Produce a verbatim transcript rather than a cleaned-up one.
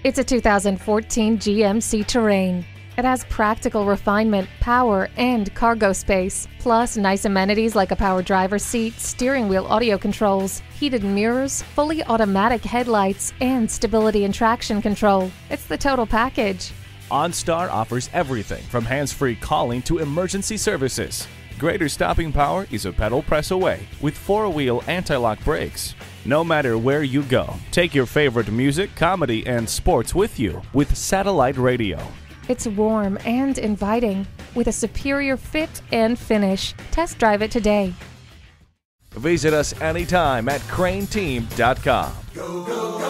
It's a two thousand fourteen G M C Terrain. It has practical refinement, power, and cargo space, plus nice amenities like a power driver's seat, steering wheel audio controls, heated mirrors, fully automatic headlights, and stability and traction control. It's the total package. OnStar offers everything from hands-free calling to emergency services. Greater stopping power is a pedal press away with four-wheel anti-lock brakes. No matter where you go, take your favorite music, comedy, and sports with you with satellite radio. It's warm and inviting with a superior fit and finish. Test drive it today. Visit us anytime at crane team dot com. Go, go, go.